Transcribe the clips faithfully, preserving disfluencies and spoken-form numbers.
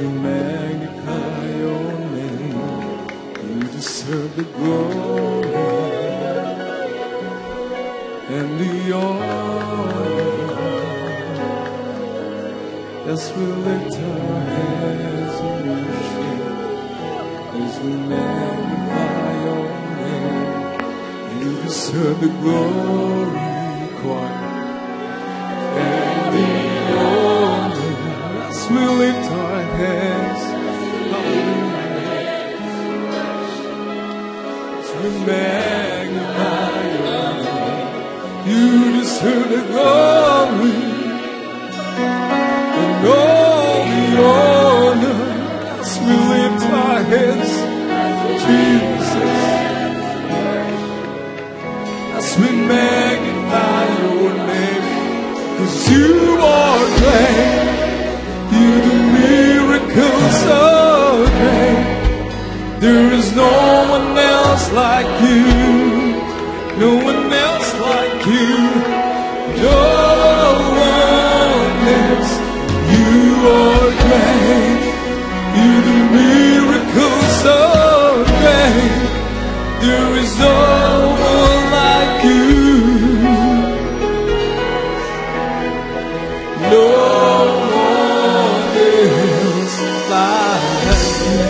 we magnify your name. You deserve the glory and the honor. As we lift our hands in worship, as we magnify your name, you deserve the glory, choir, and the honor. As we lift our hands, as we magnify your name, you deserve the glory and all the honor. As we lift our hands, Jesus, as we magnify your name, 'cause you are great. You do miracles so great. There is no one else like you, no one else like you, no one else. You are great. You do miracles so great. There is no one like you. No one else like you.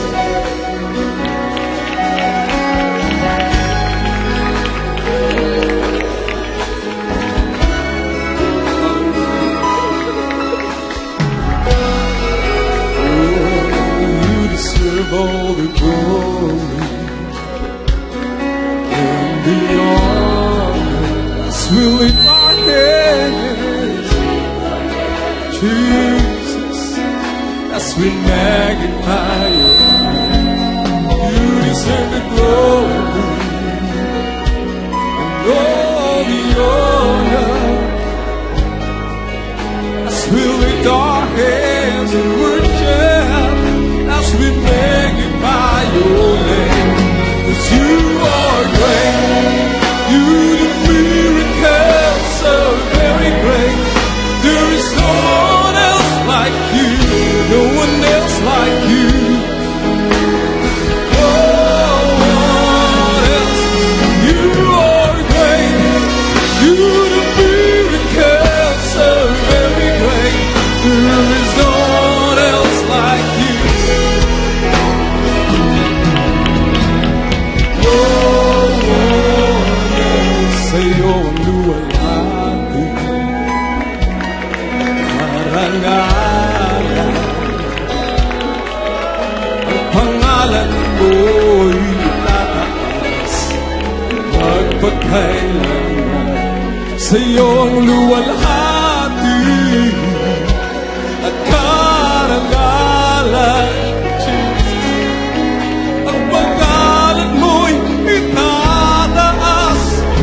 All the glory and the honor. As we lift our hands, Jesus, as we magnify your name, you deserve the glory and all the honor. As we lift our hands and worship, as we magnify your name, 'cause you are great. You do miracles so very great. There is no one else like you, no one else like you. No one else. You are great. You do miracles so very great. There is no one else like you. Sa'yo ang luwalhati, marangalan. Ang pangalan mo'y tataas, magpagkailanman. Sa'yo ang luwalhati at karangalan. Ang pangalan mo'y itataas,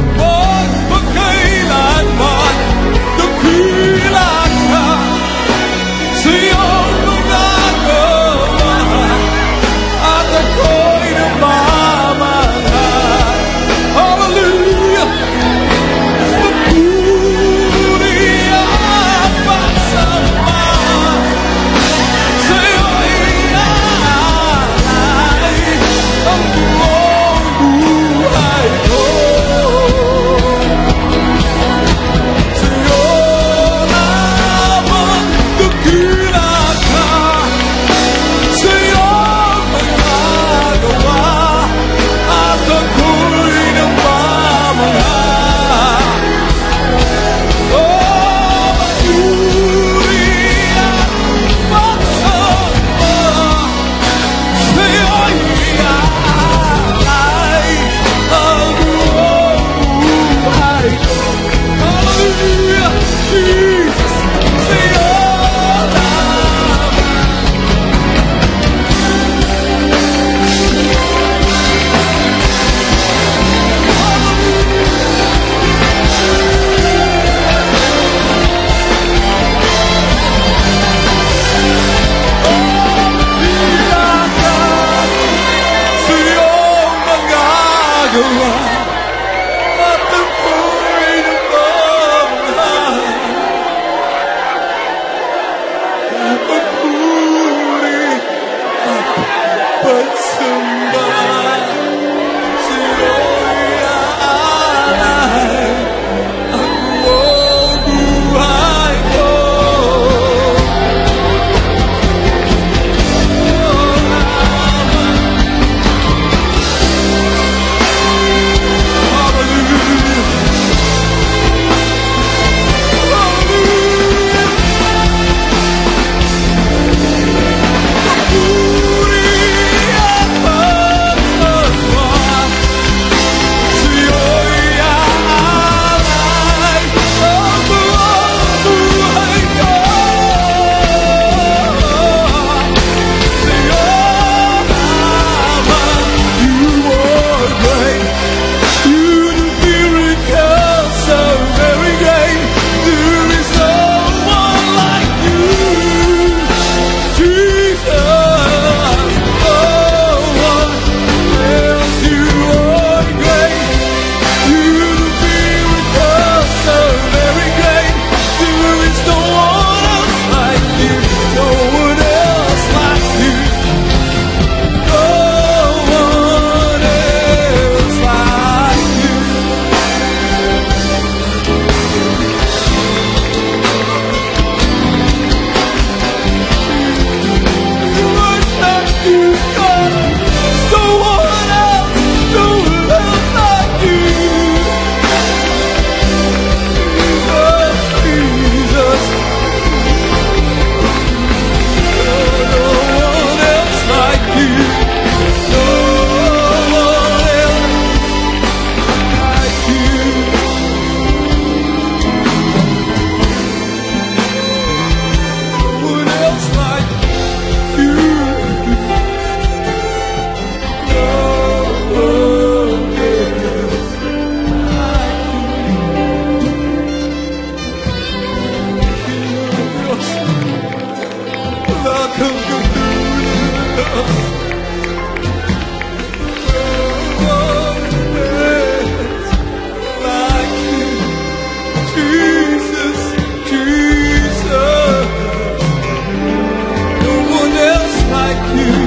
magpagkailanman. Dakilan ka sa iyong nagagawa, at ako'y namamahal. Hallelujah! Magpuri ang like you.